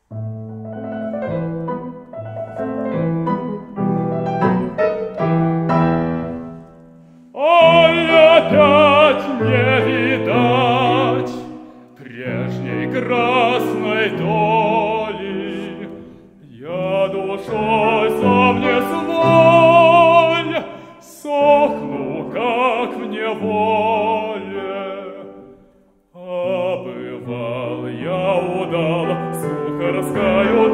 Ой, опять не видать прежней красной доли. Я душой сам не свой, сохну, как в неволе. А бывал я удал, сухарскою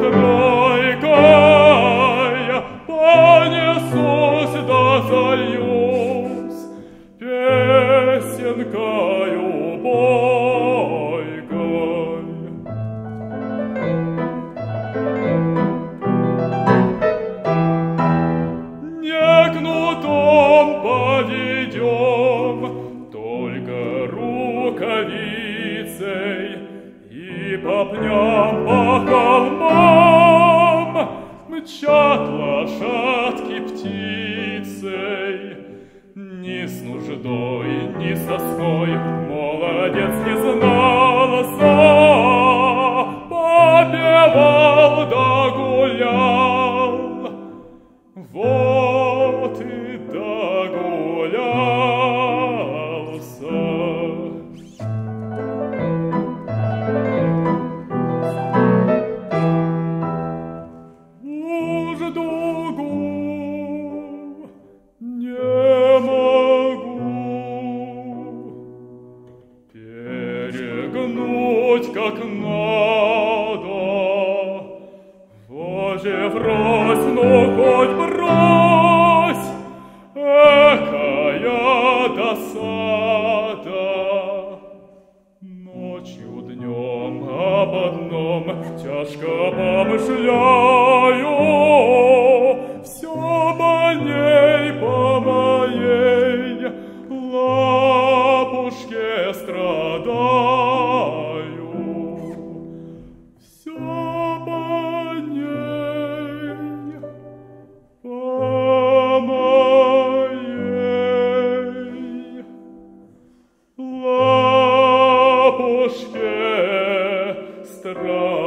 тройкой, понесусь да зальюсь песенкою бойкой. Не кнутом поведем, только рукавицей, и попнем по холмам, мчат лошадки птицей. Ни с нуждой, ни со сной молодец не знался, попевал да гулял. Вот и догулялся. Уж дугу не могу перегнуть как надо. Боже, врозь, ну хоть брось, экая досада. Ночью, днем об одном тяжко помышляю, все больней по моей лапушке страдаю. Все больней по моей лапушке страдаю.